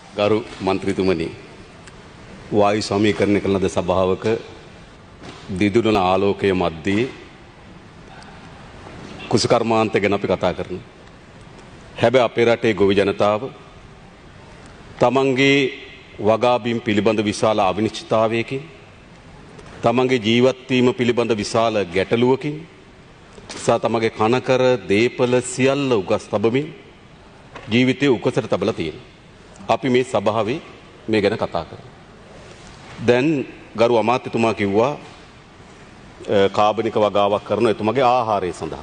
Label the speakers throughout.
Speaker 1: ගරු මන්ත්‍රීතුමනි වායු සමීකරණය කළ ලද සභාවක දිදුලන ආලෝකයේ මැද්දේ කුසකර්මාන්ත ගැන අපි කතා කරනවා. හැබැයි අපේ රටේ ගොවි ජනතාව තමන්ගේ වගාබිම් පිළිබඳ විශාල අවිනිශ්චිතතාවයකින් තමන්ගේ ජීවත් වීම පිළිබඳ විශාල ගැටලුවකින් සහ තමන්ගේ කනකර දීපල සියල්ල උගස් තබමින් ජීවිතේ උකසට තබලා තියෙනවා. අපි මේ සභාවේ මේ ගැන කතා කරමු. දැන් ගරු අමාත්‍යතුමා කිව්වා කාබනික වගාවක් කරන එතුමගේ ආහාරය සඳහා.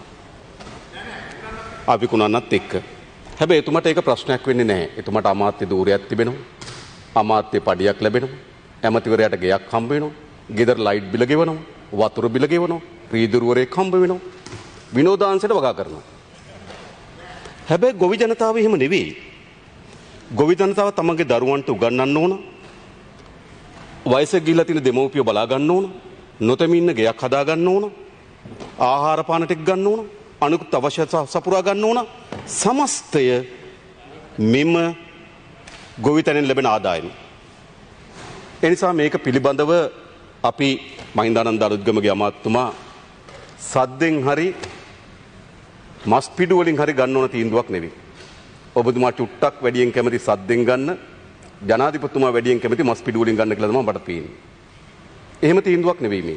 Speaker 1: අපි කුණන්නත් එක්ක. හැබැයි එතුමට ඒක ප්‍රශ්නයක් වෙන්නේ නැහැ. එතුමට අමාත්‍ය ධූරයක් තිබෙනවා. අමාත්‍ය පඩියක් ලැබෙනවා. ඇමතිවරයාට ගෙයක් හම්බ වෙනවා. ගෙදර ලයිට් බිල ගෙවනවා. වතුර බිල ගෙවනවා. රීදුරුවරයෙක් හම්බ වෙනවා. විනෝදාංශයට වගා කරනවා. හැබැයි ගොවි ජනතාව එහෙම නෙවෙයි. ගොවි ජනතාව තමන්ගේ දරුවන්ට උගන්වන්න ඕන. වයසට ගිහිලා තියෙන දෙමව්පියෝ බලා ගන්න ඕන. නොතෙමින් ඉන්න ගෙයක් හදා ගන්න ඕන. ආහාර පාන ටික ගන්න ඕන. අනිකුත් අවශ්‍යතා සපුරා ගන්න ඕන. සමස්තය මෙම ගොවිතැනෙන් ලැබෙන ආදායම. ඒ නිසා මේක පිළිබඳව අපි මහින්දානන්ද අලුත්ගමගේ අමාත්‍යතුමා සද්දෙන් හරි මස් පිඩු වලින් හරි ගන්න ඕන තීන්දුවක් නෙවෙයි. ඔබතුමා චුට්ටක් වැඩියෙන් කැමති සද්දෙන් ගන්න, ජනාධිපතිතුමා වැඩියෙන් කැමති මස් පිඩු වලින් ගන්න කියලා තමයි මට පේන්නේ. එහෙම තීන්දුවක් නෙවෙයි මේක.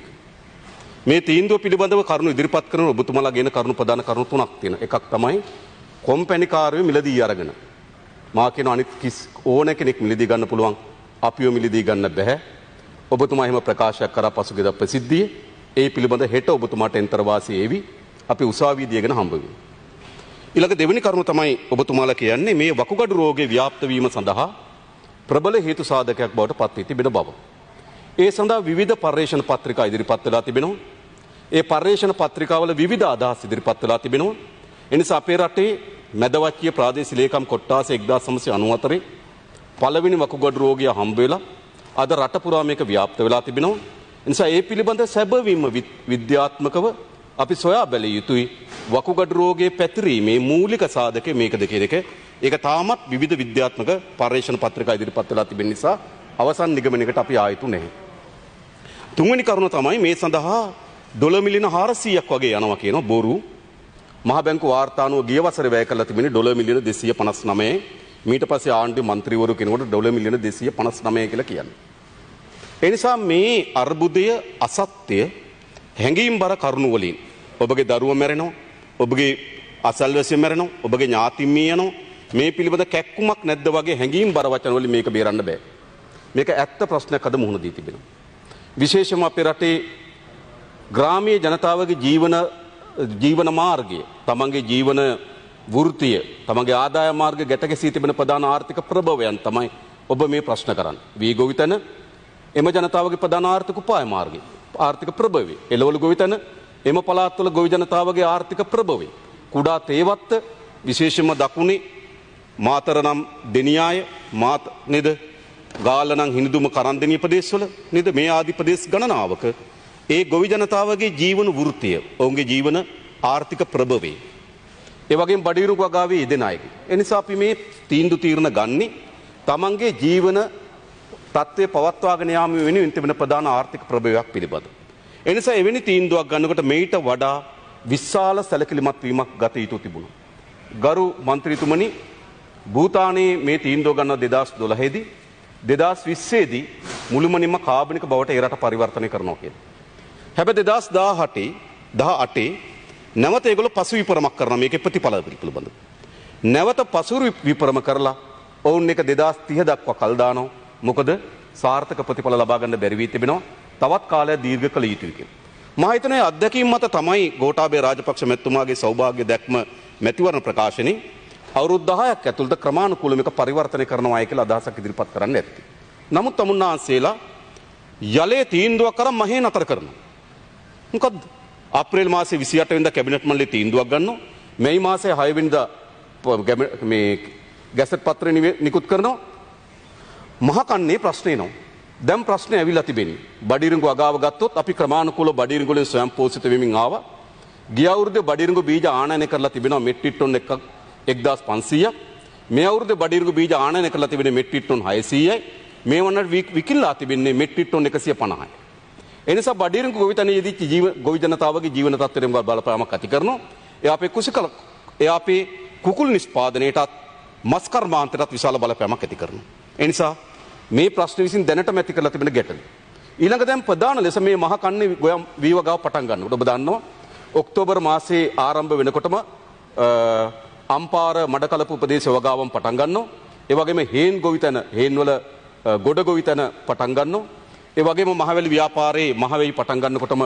Speaker 1: මේ තීන්දුව පිළිබඳව කරුණු ඉදිරිපත් කරන ඔබතුමාලා ගෙන කරුණු ප්‍රධාන කරුණු තුනක් තියෙනවා. එකක් තමයි කොම්පැනි කාර්යය මිලදී අරගෙන. මා කියන අනිත් ඕන කෙනෙක් මිලදී ගන්න පුළුවන්. අපිව මිලදී ගන්න බෑ. ඔබතුමා එහෙම ප්‍රකාශයක් කරා පසුගියදා ප්‍රසිද්ධියේ. ඒ පිළිබඳ හෙට ඔබතුමාට එන්තර වාසී ඒවි. අපි උසාවියේදී ගෙන හම්බ වෙමු. ඊළඟ දෙවෙනි කරුණ තමයි ඔබතුමාලා කියන්නේ මේ වකුගඩු රෝගේ ව්‍යාප්ත වීම සඳහා ප්‍රබල හේතු සාධකයක් බවට පත් වී තිබෙන බව. ඒ සඳහා විවිධ පර්යේෂණ පත්‍රිකා ඉදිරිපත් වෙලා තිබෙනවා. ඒ පර්යේෂණ පත්‍රිකාවල විවිධ අදහස් ඉදිරිපත් වෙලා තිබෙනවා. ඒ නිසා අපේ රටේ මැදවච්චිය ප්‍රාදේශීය ලේකම් කොට්ටාස 1994 පළවෙනි වකුගඩු රෝගය හම්බ වෙලා අද රට පුරා මේක ව්‍යාප්ත වෙලා තිබෙනවා. ඒ නිසා ඒ පිළිබඳ සැබවින්ම විද්‍යාත්මකව අපි සොයා බැලිය යුතුයි. වකුගඩු රෝගයේ පැතිරීමේ මූලික සාධකය මේකද කියන එක. ඒක තාමත් විවිධ විද්‍යාත්මක පර්යේෂණ පත්‍රිකා ඉදිරිපත් වෙලා තිබෙන නිසා අවසන් නිගමනයකට අපි ආයුතු නැහැ. තුන්වෙනි කරුණ තමයි මේ සඳහා $400 මිලියන 400ක් වගේ යනවා කියන බොරු. මහ බැංකු වාර්තානුව ගිය වසරේ වැය කරලා තිබෙන්නේ $200 මිලියන 259. ඊට පස්සේ ආණ්ඩුවේ മന്ത്രിවරු කෙනෙකුට $200 මිලියන 259 කියලා කියන්නේ. ඒ නිසා මේ අර්බුදය අසත්‍ය හැඟීම්බර කරුණු වලින් ඔබගේ දරුවා මැරෙනවා, ඔබගේ අසල්වැසියා මැරෙනවා, ඔබගේ ඥාතීන් මියනවා. මේ පිළිබඳ කැක්කුමක් නැද්ද වගේ හැඟීම්බර වචන වලින් මේක බේරන්න බෑ. මේක ඇත්ත ප්‍රශ්නයක් අද මුහුණ දී තිබෙනවා. විශේෂයෙන්ම අපේ රටේ ග්‍රාමීය ජනතාවගේ ජීවන මාර්ගය, තමන්ගේ ජීවන වෘත්තිය, තමන්ගේ ආදාය මාර්ග ගැට ගැසී තිබෙන ප්‍රධාන ආර්ථික ප්‍රභවයන් තමයි ඔබ මේ ප්‍රශ්න කරන්නේ. වී ගොවිතැන එම ජනතාවගේ ප්‍රධාන ආර්ථික උපාය මාර්ගය, ආර්ථික ප්‍රභවය. එළවලු ගොවිතැන එම පළාත්වල ගොවි ජනතාවගේ ආර්ථික ප්‍රභවය. කුඩා තේවත්ත විශේෂයෙන්ම දකුණේ මාතර නම් දෙනියාය නේද? ගාල්ල නම් හිනිදුම කරන්දෙනිය ප්‍රදේශවල නේද? මේ ආදි ප්‍රදේශ ගණනාවක ඒ ගොවි ජනතාවගේ ජීවන වෘත්තිය, ඔවුන්ගේ ජීවන ආර්ථික ප්‍රභවය. ඒ වගේම බඩිරු වගාවේ යෙදෙන අයගේ. ඒ නිසා අපි මේ තීරණ ගන්නේ තමන්ගේ ජීවන තත්ත්වය පවත්වාගෙන යාම වෙනුවෙන් තිබෙන ප්‍රධාන ආර්ථික ප්‍රභවයක් පිළිබඳව. ඒ නිසා එවැනි තීන්දුවක් ගන්නකොට මේට වඩා විශාල සැලකිලිමත් වීමක් ගත යුතු තිබුණා. ගරු මන්ත්‍රීතුමනි, භූතානයේ මේ තීන්දුව ගන්නවා 2012 දී 2020 දී මුළුමනින්ම කාබනික බවට ඒ රට පරිවර්තනය කරනවා කියලා. හැබැයි 2018 නැවත ඒගොල්ලෝ පසු විපරමක් කරනවා මේකේ ප්‍රතිඵල පිළිබඳව. නැවත පසු විපරම කරලා ඔවුන් එක 2030 දක්වා කල් දානවා. මොකද සාර්ථක ප්‍රතිඵල ලබා ගන්න බැරි වී තිබෙනවා. තවත් කාලයක් දීර්ඝ කළ යුතුයි කියලා. මම හිතන්නේ අත්දැකීම් මත තමයි ගෝඨාභය රාජපක්ෂ මැතිතුමාගේ සෞභාග්‍ය දැක්ම මැතිවරණ ප්‍රකාශනයේ අවුරුදු 10ක් ඇතුළත ක්‍රමානුකූලව මේක පරිවර්තනය කරනවායි කියලා අදහසක් ඉදිරිපත් කරන්න ඇත්තේ. නමුත් තමුන්නාන්සේලා යලේ තීන්දුවක් කරන් මහේ නතර කරනවා. මොකද්ද? අප්‍රේල් මාසේ 28 වෙනිදා කැබිනට් මණ්ඩලයේ තීන්දුවක් ගන්නවා. මැයි මාසේ 6 වෙනිදා මේ ගැසට් පත්‍රය නිකුත් කරනවා. මහකන්නේ ප්‍රශ්න එනවා. දැන් ප්‍රශ්නේ ඇවිල්ලා තිබෙන්නේ. බඩිරිඟු අගාව ගත්තොත් අපි ක්‍රමානුකූලව බඩිරිඟු වලින් ස්වයං පෝෂිත වෙමින් ආවා. ගිය අවුරුද්දේ බඩිරිඟු බීජ ආනයනය කරලා තිබෙනවා මෙට්‍රික් ටන් 1500ක්. මේ අවුරුද්දේ බඩිරුගු බීජ ආනයනය කරලා තිබෙන්නේ මෙට්‍රික් ටන් 600යි. මේ වුණාට විකිණලා තිබෙන්නේ මෙට්‍රික් ටන් 150යි. ඒ නිසා බඩිරුගු ගොවිතැනයේදී ගොවි ජනතාවගේ ජීවන තත්ත්වයට බලපෑමක් ඇති කරනවා. ඒ අපේ ඒ අපේ කුකුල් නිෂ්පාදනයටත් මස් කර්මාන්තයටත් විශාල බලපෑමක් ඇති කරනවා. ඒ නිසා මේ ප්‍රශ්න විසින් දැනටම ඇති කරලා තිබෙන ගැටලු. ඊළඟ දැන් ප්‍රධාන ලෙස මේ මහ කන්නේ ගොයම් වීවගාව පටන් ගන්නවා. ඔබ දන්නවා ඔක්තෝබර් මාසයේ ආරම්භ වෙනකොටම අම්පාර මඩකලපු ප්‍රදේශ වගාවන් පටන් ගන්නවා. ඒ වගේම හේන් ගොවිතැන හේන්වල ගොඩ ගොවිතැන පටන් ගන්නවා. ඒ වගේම මහවැලි ව්‍යාපාරයේ මහවැයි පටන් ගන්නකොටම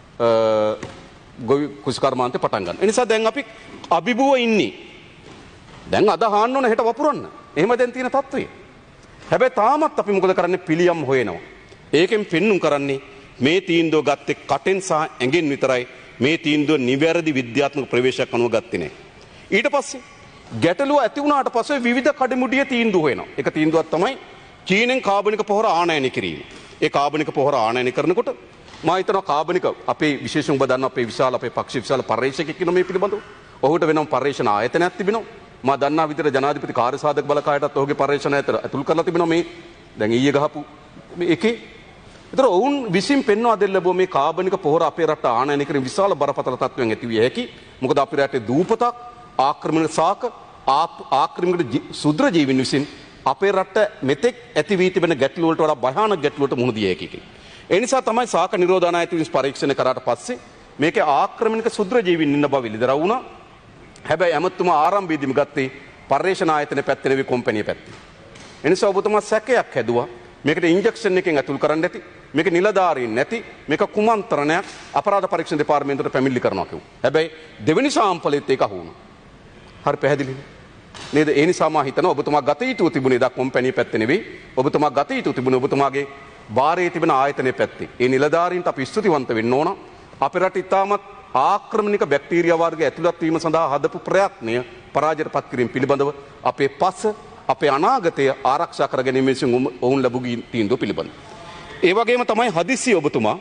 Speaker 1: ගොවි කුෂිකර්මාන්තේ පටන් ගන්නවා. ඒ නිසා දැන් අපි අභිභව ඉන්නේ. දැන් අද හාන්න ඕන හෙට වපුරන්න. එහෙම දැන් තියෙන තත්ත්වය. හැබැයි තාමත් අපි මොකද කරන්නේ පිළියම් හොයනවා. ඒකෙන් පෙන්눔 කරන්නේ මේ තීන්දුව ගත්තේ කටෙන් සහ ඇඟෙන් විතරයි. මේ තීන්දුව නිවැරදි විද්‍යාත්මක ප්‍රවේශයක් අනුව ගත්තේ නැහැ. ඊට පස්සේ ගැටලුව ඇති වුණාට පස්සේ විවිධ කඩමුඩිය තීන්දුව හොයනවා. එක තීන්දුවක් තමයි චීනෙන් කාබනික පොහොර ආනයනය කිරීම. ඒ කාබනික පොහොර ආනයනය කරනකොට මා හිතනවා කාබනික අපේ විශේෂම ඔබ දන්නා අපේ විශාල අපේ පක්ෂ විශාල පර්යේෂකෙක් ඉන්න මේ පිළිබඳව. ඔහුට වෙනම පර්යේෂණ ආයතනයක් තිබෙනවා. මා දන්නා විදිහට ජනාධිපති කාර්යසාධක බලකායටත් ඔහුගේ පර්යේෂණ ඇතුළු කරලා තිබෙනවා මේ දැන් ඊයේ ගහපු එකේ. ඒතර ඔවුන් විසින් පෙන්වා දෙන්න ලැබුව මේ කාබනික පොහොර අපේ රට ආනයනය කිරීම විශාල බරපතල තත්ත්වයන් ඇති විය හැකි. මොකද අපේ රටේ දූපතක් ආක්‍රමණ සාක ආක්‍රමණයට සුද්‍ර ජීවීන් විසින් අපේ රට මෙතෙක් ඇති වී තිබෙන ගැටලු වලට වඩා භයානක ගැටලුවට මුහුණ දිය හැකි. ඒ නිසා තමයි සාක නිරෝධන ආයතන විසින් පරීක්ෂණ කරාට පස්සේ මේකේ ආක්‍රමණික සුද්‍ර ජීවීන් ඉන්න බව ඉලිදරව් වුණා. හැබැයි ඇමතුමා ආරම්භයේදීම ගත්තේ පර්යේෂණ ආයතනයේ පැත්තේ නෙවෙයි කොම්පැනි පැත්තේ. ඒ නිසා ඔබතුමා සැකයක් හැදුවා. මේකට ඉන්ජෙක්ෂන් එකෙන් ඇතුල් කරන්න ඇති. මේක නිලධාරීන් නැති. මේක කුමන්ත්‍රණයක් අපරාධ පරීක්ෂණ දෙපාර්තමේන්තුවට පැමිණිලි කරනවා කිව්වා. හැබැයි දෙවෙනි සාම්පලෙත් ඒක අහු වුණා. හරි පැහැදිලිද? නේද? ඒ නිසා මා හිතනවා ඔබතුමා ගත යුතු තිබුණේ දා කොම්පැනි පැත්තේ නෙවෙයි. ඔබතුමා ගත යුතු තිබුණේ ඔබතුමාගේ වාරයේ තිබෙන ආයතනයේ පැත්තේ. ඒ නිලධාරීන්ට අපි ස්තුතිවන්ත වෙන්න ඕන. අපේ රට ඉතාමත් ආක්‍රමණික බැක්ටීරියා වර්ග ඇතුළත් වීම සඳහා හදපු ප්‍රයත්නය පරාජයට පත් කිරීම පිළිබඳව අපේ පස අපේ අනාගතය ආරක්ෂා කර ගැනීම විසින් ඔවුන් ලැබු තීන්දුව පිළිබඳ. ඒ වගේම තමයි හදිසිය ඔබතුමා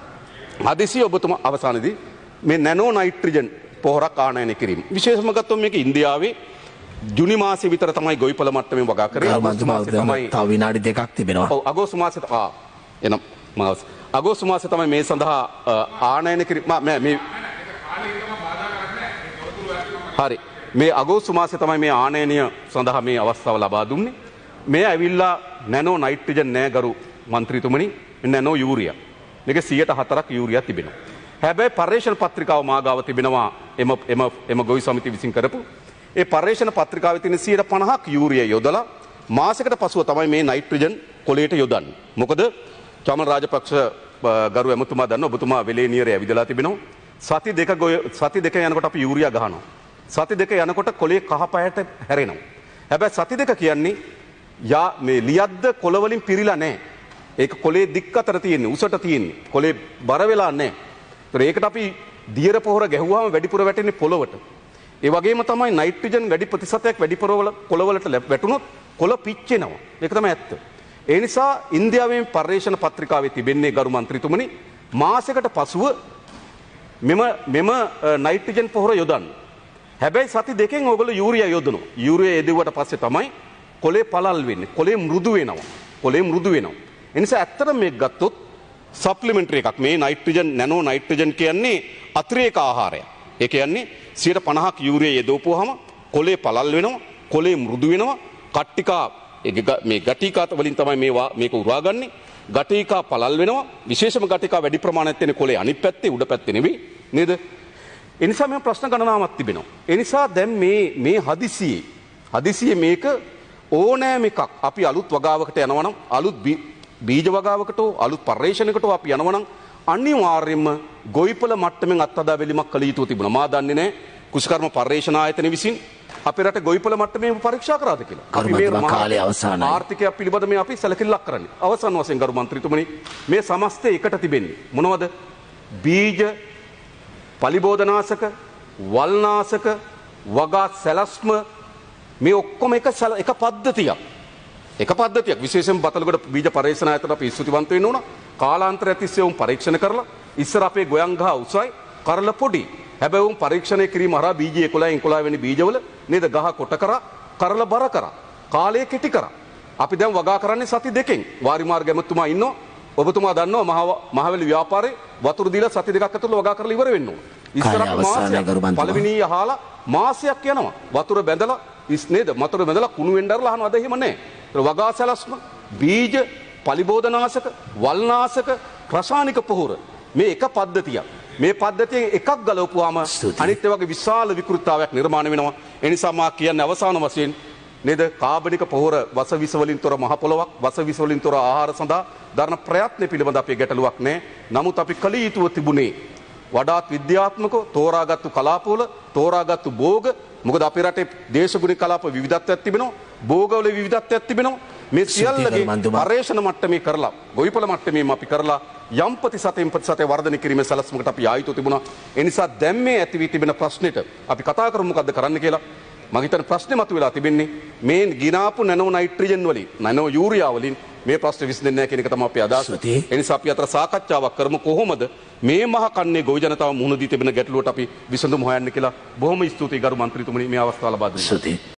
Speaker 1: අවසානයේදී මේ නැනෝ නයිට්‍රජන් පොහොරක් ආනයනය කිරීම. විශේෂම ගත්තොත් මේක ඉන්දියාවේ ජුනි මාසෙ විතර තමයි ගොවිපළ මට්ටමින් වගා කරේ.
Speaker 2: තව විනාඩි දෙකක් තිබෙනවා.
Speaker 1: ඔව් අගෝස්තු මාසෙට එනම් අගෝස්තු මාසෙ තමයි මේ සඳහා ආනයනය කිරීම මේ හරි මේ අගෝස්තු මාසෙ තමයි මේ ආනයනය සඳහා මේ අවස්ථාව ලබා දුන්නේ. මේ ඇවිල්ලා නැනෝ නයිට්‍රජන් නෑ ගරු මන්ත්‍රීතුමනි නැනෝ යූරියා. මේක 104ක් යූරියා තිබෙනවා. හැබැයි පර්යේෂණ පත්‍රිකාව මාගාව තිබෙනවා එම ගොවි සමිතිය විසින් කරපු. ඒ පර්යේෂණ පත්‍රිකාවේ තියෙන 150ක් යූරියා යොදලා මාසයකට පසුව තමයි මේ නයිට්‍රජන් කොළයට යොදන්නේ. මොකද චමල් රාජපක්ෂ ගරු ඇමතුමා දන්න ඔබතුමා වෙලේ නියරේ ඇවිදලා තිබෙනවා. සති දෙක යනකොට අපි යූරියා ගහනවා. සති දෙක යනකොට කොළේ කහ පහට හැරෙනවා. හැබැයි සති දෙක කියන්නේ මේ ලියද්ද කොළ වලින් පිරීලා නැහැ. ඒක කොළේ දික් අතර තියෙන්නේ උසට තියෙන්නේ. කොළේ බර වෙලා නැහැ. ඒතර ඒකට අපි දියර පොහොර ගැහුවාම වැඩිපුර වැටෙන්නේ පොළවට. ඒ වගේම තමයි නයිට්‍රජන් වැඩි ප්‍රතිශතයක් වැඩිපුර කොළවලට වැටුනොත් කොළ පිච්චෙනවා. ඒක තමයි ඇත්ත. ඒ නිසා ඉන්දියාවේ පර්යේෂණ පත්‍රිකාවේ තිබෙන්නේ ගරු මන්ත්‍රීතුමනි මාසයකට පසුව මෙම නයිට්‍රජන් පොහොර යොදන්න. හැබැයි සති දෙකෙන් ඕගොල්ලෝ යූරියා යොදනවා. යූරියා යෙදුවට පස්සේ තමයි කොළේ පළල් වෙන්නේ. කොළේ මෘදු වෙනවා. ඒ නිසා ඇත්තටම මේක ගත්තොත් සප්ලිමන්ටරි එකක්. මේ නයිට්‍රජන් නැනෝ නයිට්‍රජන් කියන්නේ අතිරේක ආහාරයක්. ඒ කියන්නේ 150ක් යූරියා යෙදවපුවාම කොළේ පළල් වෙනවා, කොළේ මෘදු වෙනවා, කට්ටිකා මේ ගටිකාත වලින් තමයි මේක උරාගන්නේ. ගටිකා පළල් වෙනවා. විශේෂම ගටිකා වැඩි ප්‍රමාණයක් තියෙන කොළේ අනිත් පැත්තේ උඩ පැත්තේ නෙවෙයි නේද? ඒ නිසා මේ ප්‍රශ්න ගණනාවක් තිබෙනවා. ඒ නිසා දැන් මේ හදිසියේ මේක ඕනෑම එකක් අපි අලුත් වගාවකට යනවා නම් අලුත් බීජ වගාවකට අලුත් පර්යේෂණයකට අපි යනවා නම් අනිවාර්යයෙන්ම ගොවිපළ මට්ටමින් අත්හදා බැලීමක් කළ යුතු තිබුණා. මා දන්නේ නැහැ කුෂිකර්ම පර්යේෂණ ආයතන විසින් අපේ රට ගොවිපළ මට්ටමේ පරීක්ෂා කරාද කියලා. අපි මේ
Speaker 2: කාලේ අවසానයි.
Speaker 1: ආර්ථිකය පිළිබඳ මේ අපි සැලකිල්ලක් කරන්නේ. අවසන් වශයෙන් ගරු මන්ත්‍රීතුමනි මේ සමස්තය එකට තිබෙන්නේ මොනවද? බීජ, පලිබෝධනාශක, වල්නාශක, වගා සැලැස්ම මේ ඔක්කොම එක පද්ධතියක්. එක පද්ධතියක්. විශේෂයෙන් බතලගොඩ බීජ පරීක්ෂණ ආයතන අපි ස්තුතිවන්ත වෙන්න ඕන. කාලාන්තරය තිස්සේ උන් පරීක්ෂණ කරලා ඉස්සර අපේ ගොයන් ගහ උසයි කරලා පොඩි. හැබැයි උන් පරීක්ෂණය කිරීම හරහා බීජ 11 වෙනි බීජවල නේද ගහ කොට කරා කරලා බර කරා. කාලය කෙටි කරා. අපි දැන් වගා කරන්නේ සති දෙකෙන්. වාරිමාර්ග ඇමතුමා ඉන්නවා. ඔබතුමා දන්නවා මහවැලි ව්‍යාපාරේ වතුර දීලා සති දෙකක් ඇතුළත වගා කරලා ඉවර වෙන්න ඕන. ඉස්සර අපි මාසයක් පළවෙනි අහලා මාසයක් යනවා. වතුර බැඳලා නේද? වතුර බැඳලා කුණු වෙන්නදරලා අහනවා. අද එහෙම නැහැ. වගා සැලැස්ම, බීජ, පලිබෝධනාශක, වල්නාශක, රසායනික පොහොර මේ එක පද්ධතියක්. මේ පද්ධතියෙන් එකක් ගලවපුවාම අනිත් වගේ විශාල විකෘතිතාවයක් නිර්මාණය වෙනවා. ඒ නිසා මා කියන්නේ අවසාන වශයෙන් නේද කාබනික පොහොර වස විස වලින් තොර මහ පොළොවක් වස විස වලින් තොර ආහාර සඳහා දරන ප්‍රයත්න පිළිබඳ අපේ ගැටලුවක් නැහැ. නමුත් අපි කල යුතුව තිබුණේ වඩාත් විද්‍යාත්මකව තෝරාගත්තු කලාපවල තෝරාගත්තු භෝග. මොකද අපේ රටේ දේශගුණික කලාප විවිධත්වයක් තිබෙනවා. භෝගවල විවිධත්වයක් තිබෙනවා. මේ සියල්ලගේ පර්යේෂණ මට්ටමේ කරලා ගොවිපළ මට්ටමේ අපි කරලා යම් ප්‍රතිශතයෙන් ප්‍රතිශතය වර්ධනය කිරීමේ සැලැස්මකට අපි ආයුතු තිබුණා. ඒ නිසා දැන් මේ ඇති වී තිබෙන ප්‍රශ්නෙට අපි කතා කරමු මොකද්ද කරන්න කියලා. මම හිතන්නේ ප්‍රශ්නේ මතුවලා තිබෙන්නේ මේ ගිනාපු නැනෝ නයිට්‍රජන් වලින් නැනෝ යූරියා වලින් මේ ප්‍රශ්නේ විසඳෙන්නේ නැහැ කියන එක තමයි අපි අදහස්. ඒ නිසා අපි අතර සාකච්ඡාවක් කරමු කොහොමද මේ මහ කන්නේ ගොවි ජනතාව මුහුණ දී තිබෙන ගැටලුවට අපි විසඳුම් හොයන්න කියලා. බොහොම ස්තුතියි ගරු මන්ත්‍රීතුමනි මේ අවස්ථාව ලබා දුන්නා.